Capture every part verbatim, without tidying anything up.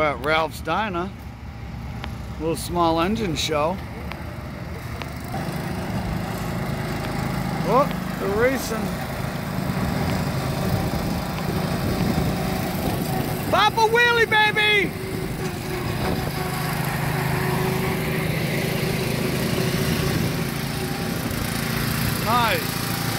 We're at Ralph's Diner. Little small engine show. Oh, they're racing. Papa Wheelie, baby! Nice.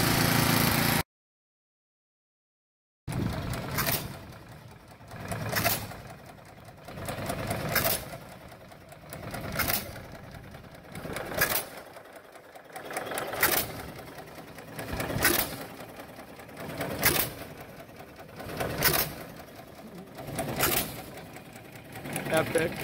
Epic.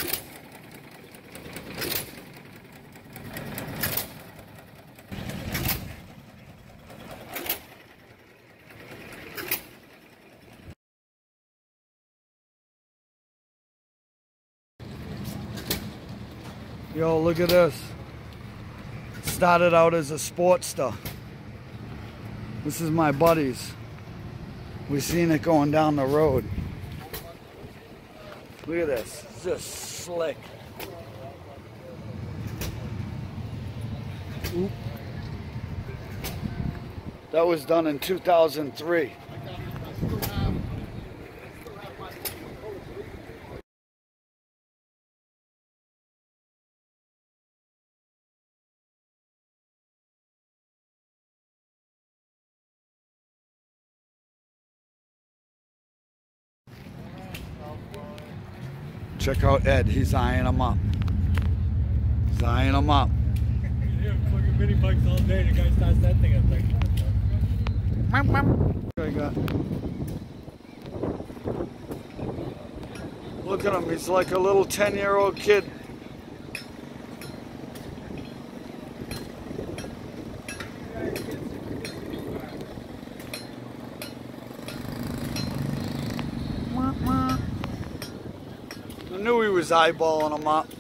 Yo, look at this. Started out as a Sportster. This is my buddy's. We seen it going down the road. Look at this. It's just slick. Oop. That was done in two thousand three. Check out Ed, he's eyeing them up. He's eyeing them up. Yeah, fucking mini bikes all day, the guy starts that thing, I'm like, I got. Look at him, he's like a little ten year old kid. I knew he was eyeballing them up.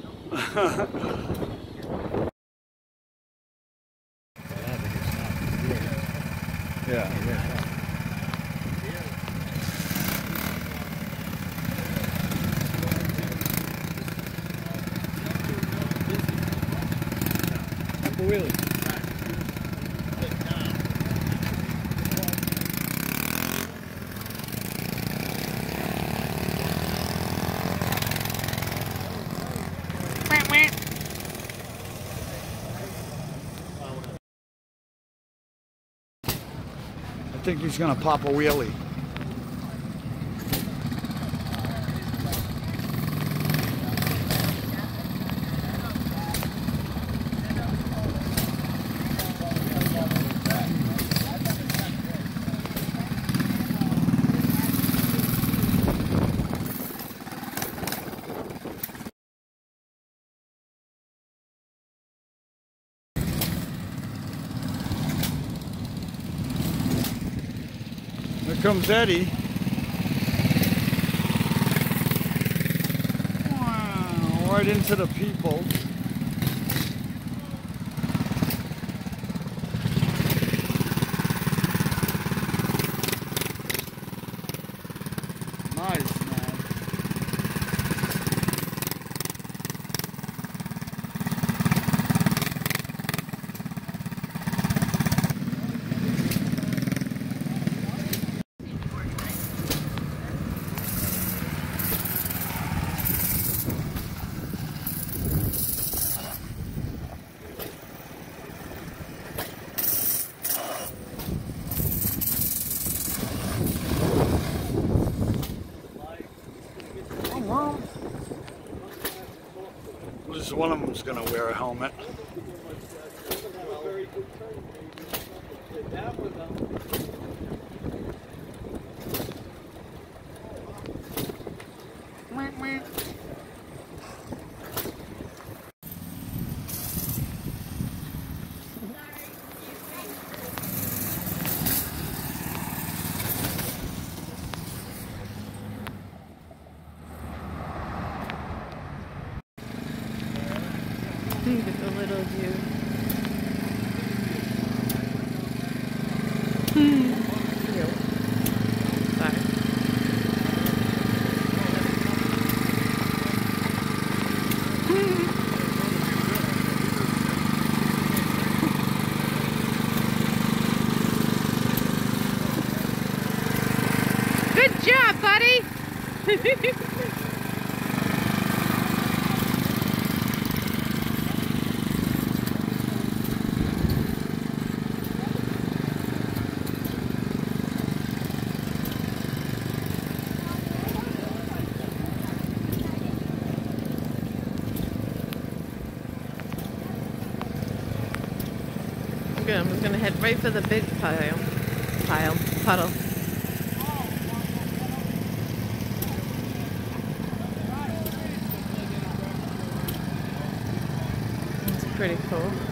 Yeah. Uncle Willie. I think he's gonna pop a wheelie. Here comes Eddie. Wow, right into the people. Nice, man. Just one of them's gonna wear a helmet. Look at the little dude. Hmm. Sorry. Good, I'm just gonna head right for the big pile. Pile. Puddle. It's pretty cool.